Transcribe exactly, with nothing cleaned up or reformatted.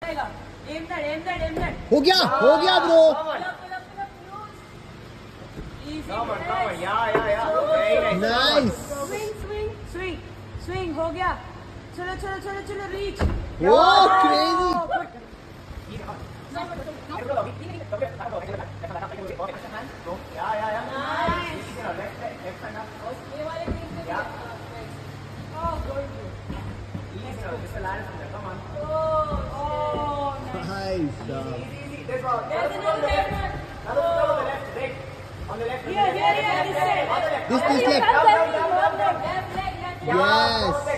जाएगा. Aim that, aim that, aim that. हो गया, हो गया bro. Pull up, pull up, pull up, loose. Easy. Come on, come on. Yeah, yeah, yeah. Very nice. Nice. Swing, swing, swing, swing. हो गया. चलो, चलो, चलो, चलो. Reach. Oh, crazy. Yeah, yeah, yeah. Nice. Left, left, left hand up. ये वाले things से Yeah. Oh, good. Easy now. Just land from there. Come on. Oh, oh, nice. Nice. uh, Easy, easy. There's one. There's another left one. Another foot on the left. Break. On the left. Here, here, here. This side. On the left. This, this You left. come left, left, left, left, left, left. Yes.